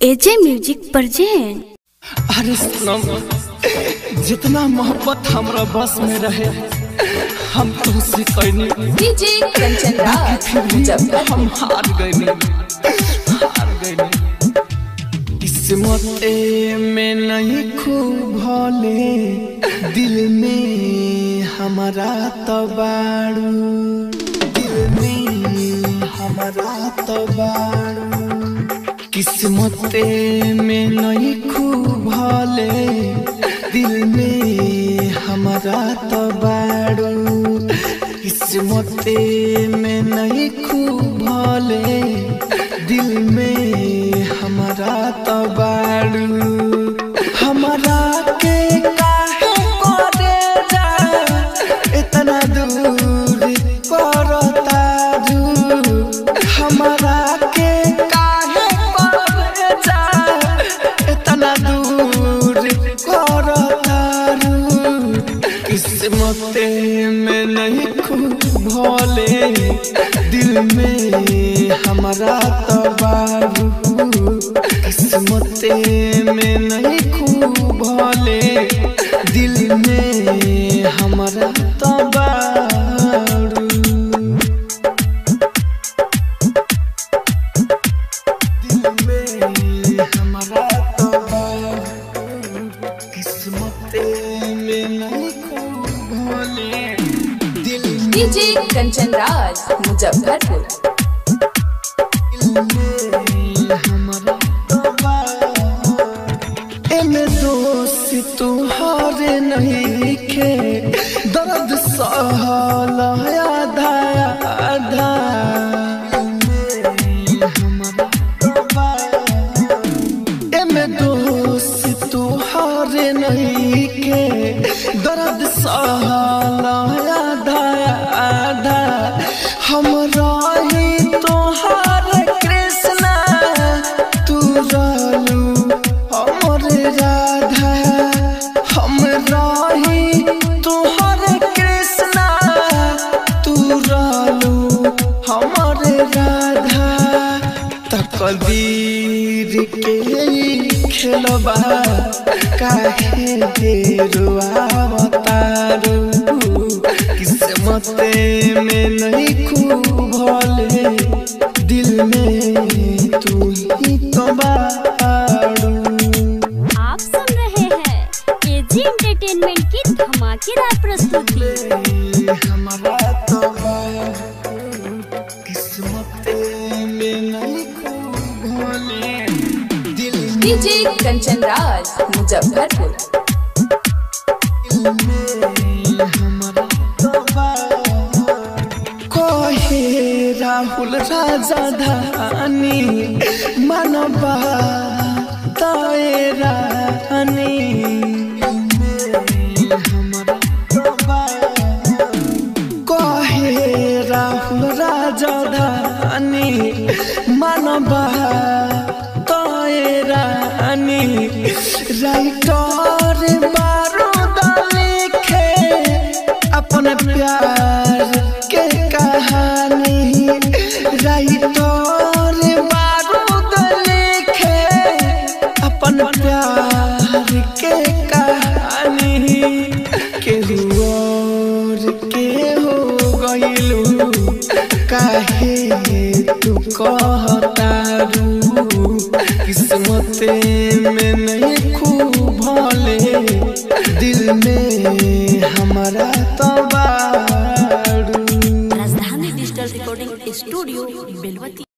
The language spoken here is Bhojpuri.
एजे म्यूजिक प्रेजेंट। अरे सनम, जितना मोहब्बत हमरा बस में रहे हम तुझसे कहनी, डीजे कंचन राज जब हम हार गए किस्मत में नहीं खूब भले दिल में हमारा तबाड़ू, दिल में हमारा तबाड़ू। किस्मत में नहीं खूब भले दिल में हमारा तबाड़ू, किस्मत में नहीं खूब भले दिल में हमारा तबाड़ू। हमारा के काहे करे जा इतना दूर करता जू, हमारा के काहे करे जा इतना दूर करता जू। किस्मत में नहीं खूब भले दिल में हमारा तबाड़ू, किस्मत में नहीं खूब भले दिल में हमारा तबाड़ू, दिल में हमारा तबाड़ू। किस्मत में नहीं खूब भले दिल में डीजे कंचन राज मुजफ्फरपुर। तुहारे नहीं खे दर्द सहला आधा आधा, एमे दोस्त तुहारे नहीं के दर्द सहला आधा आधा। हमरा ही तोहारे कृष्णा तू रहलू हमरे राधा, हमरा ही तोहारे कृष्णा तू रहलू हमरे राधा। तकदीर के खेलबा काहे रुआवतारू, किस्मत में नहीं खूब भले दिल में तू ही तो बाड़ू। आप सुन रहे हैं एजे एंटरटेनमेंट की धमाकेदार प्रस्तुति। हमारा तबाड़ू, किस्मत में नहीं खूब भले दिल में डीजे कंचन राज मुजफ्फरपुर। हमारा तबाड़ू। कहे राहुल राजा धानी मनबा ताए रानी, हमारा तबाड़ू। कहे राहुल राजा धानी मनबा ताए रानी, राइटर बारूद लिखे अपन प्यार के कहानी, राइटर बारूद लिखे अपन प्यार के कहानी। केहू और के हो गइलू काहे तू कहतारू, किस्मत में नहीं खूब भले दिल में हमारा तबाड़ू। राजधानी डिजिटल रिकॉर्डिंग स्टूडियो बेलवती।